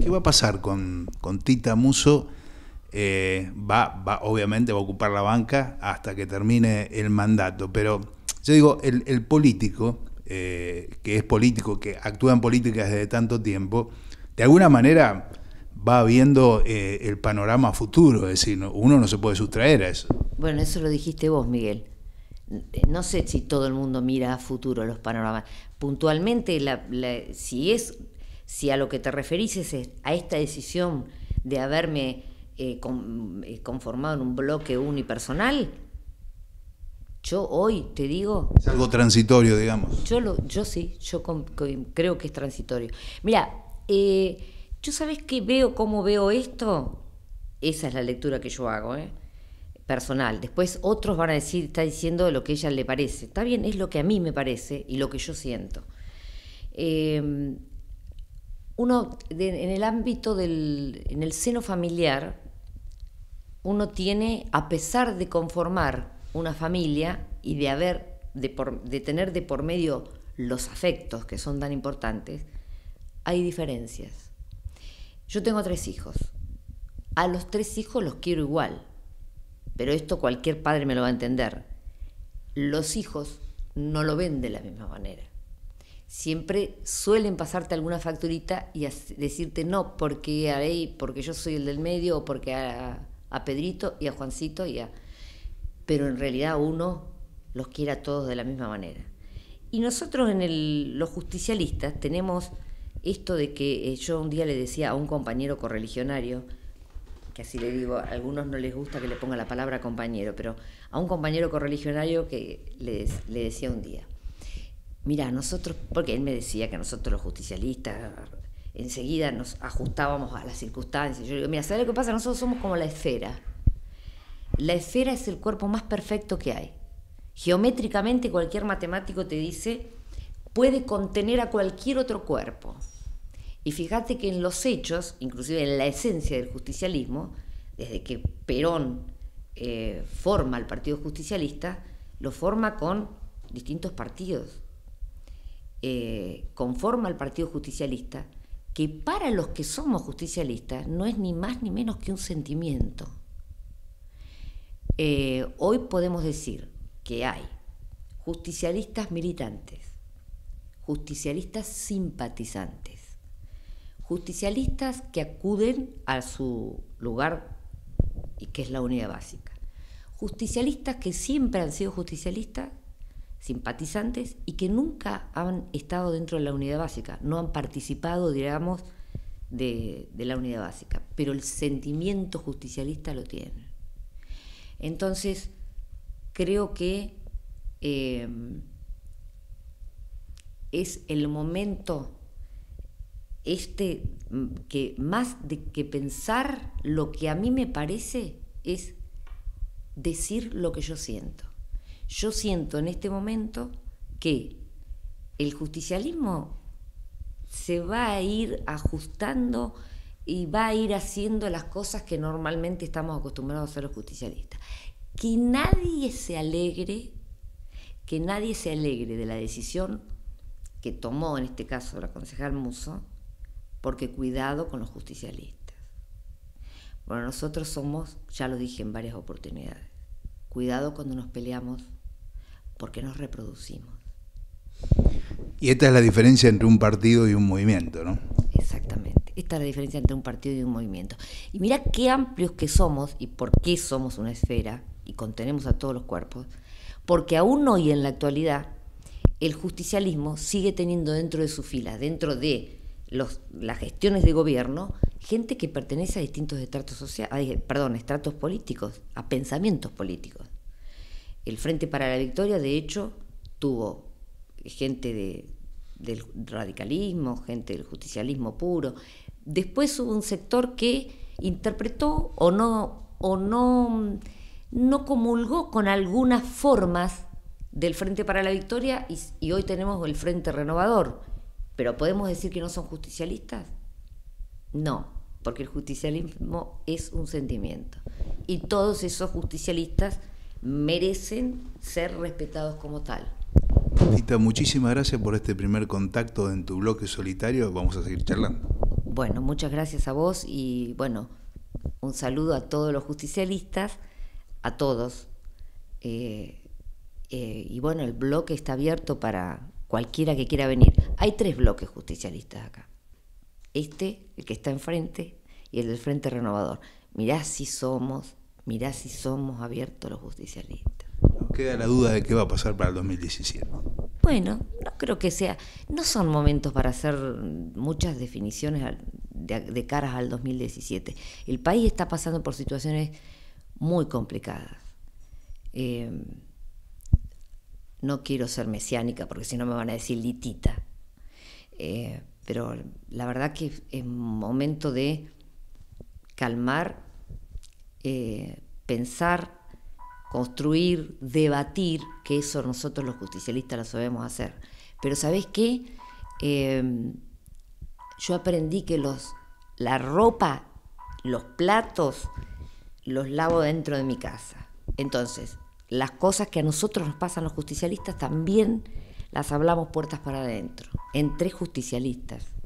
¿Qué va a pasar con Tita Musso? Obviamente va a ocupar la banca hasta que termine el mandato, pero yo digo, el político, que es político, que actúa en política desde tanto tiempo, de alguna manera va viendo el panorama futuro, es decir, uno no se puede sustraer a eso. Bueno, eso lo dijiste vos, Miguel. No sé si todo el mundo mira a futuro los panoramas. Puntualmente, si a lo que te referís es a esta decisión de haberme conformado en un bloque unipersonal, yo hoy te digo... Es algo transitorio, digamos. Yo sí, creo que es transitorio. Mira, yo sabés cómo veo esto. Esa es la lectura que yo hago, personal. Después otros van a decir, está diciendo lo que a ella le parece. Está bien, es lo que a mí me parece y lo que yo siento. Uno, en el ámbito en el seno familiar, uno tiene, a pesar de conformar una familia y de tener de por medio los afectos que son tan importantes, hay diferencias. Yo tengo 3 hijos. A los 3 hijos los quiero igual, pero esto cualquier padre me lo va a entender. Los hijos no lo ven de la misma manera. Siempre suelen pasarte alguna facturita y decirte no, porque yo soy el del medio, o porque a Pedrito y a Juancito pero en realidad uno los quiere a todos de la misma manera. Y nosotros los justicialistas tenemos esto de que yo un día le decía a un compañero correligionario, que así le digo, a algunos no les gusta que le ponga la palabra compañero, pero a un compañero correligionario que le decía un día, mira, nosotros, porque él me decía que nosotros los justicialistas enseguida nos ajustábamos a las circunstancias. Yo le digo, mira, ¿sabes lo que pasa? Nosotros somos como la esfera. La esfera es el cuerpo más perfecto que hay. Geométricamente cualquier matemático te dice, puede contener a cualquier otro cuerpo. Y fíjate que en los hechos, inclusive en la esencia del justicialismo, desde que Perón forma el Partido Justicialista, lo forma con distintos partidos. Conforma el Partido Justicialista, que para los que somos justicialistas no es ni más ni menos que un sentimiento. Hoy podemos decir que hay justicialistas militantes, justicialistas simpatizantes, justicialistas que acuden a su lugar, y que es la unidad básica, justicialistas que siempre han sido justicialistas, simpatizantes, y que nunca han estado dentro de la unidad básica, no han participado, digamos, de la unidad básica, pero el sentimiento justicialista lo tienen. Entonces, creo que es el momento que más de que pensar lo que a mí me parece es decir lo que yo siento. Yo siento en este momento que el justicialismo se va a ir ajustando y va a ir haciendo las cosas que normalmente estamos acostumbrados a hacer los justicialistas. Que nadie se alegre de la decisión que tomó en este caso la concejal Musso, porque cuidado con los justicialistas. Bueno, nosotros somos, ya lo dije en varias oportunidades, cuidado cuando nos peleamos, porque nos reproducimos. Y esta es la diferencia entre un partido y un movimiento, ¿no? Exactamente. Esta es la diferencia entre un partido y un movimiento. Y mirá qué amplios que somos y por qué somos una esfera y contenemos a todos los cuerpos, porque aún hoy en la actualidad el justicialismo sigue teniendo dentro de sus filas, dentro de las gestiones de gobierno, gente que pertenece a distintos estratos políticos, a pensamientos políticos. El Frente para la Victoria, de hecho, tuvo gente del radicalismo, gente del justicialismo puro. Después hubo un sector que interpretó o no comulgó con algunas formas del Frente para la Victoria y hoy tenemos el Frente Renovador. ¿Pero podemos decir que no son justicialistas? No, porque el justicialismo es un sentimiento. Y todos esos justicialistas merecen ser respetados como tal. Tita, muchísimas gracias por este primer contacto en tu bloque solitario. Vamos a seguir charlando. Bueno, muchas gracias a vos y bueno, un saludo a todos los justicialistas, a todos. Y bueno, el bloque está abierto para cualquiera que quiera venir. Hay 3 bloques justicialistas acá. El que está enfrente, y el del Frente Renovador. Mirá si somos abiertos los justicialistas. Nos queda la duda de qué va a pasar para el 2017. Bueno, no creo que sea, no son momentos para hacer muchas definiciones de caras al 2017. El país está pasando por situaciones muy complicadas. No quiero ser mesiánica porque si no me van a decir litita. Pero la verdad que es momento de calmar, pensar, construir, debatir, que eso nosotros los justicialistas lo sabemos hacer. Pero ¿sabés qué? Yo aprendí que la ropa, los platos, los lavo dentro de mi casa. Entonces, las cosas que a nosotros nos pasan los justicialistas también las hablamos puertas para adentro, entre justicialistas.